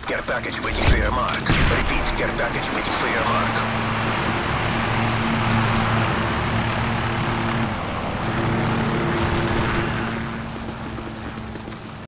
Care package waiting for your mark. Repeat, care package waiting for your mark.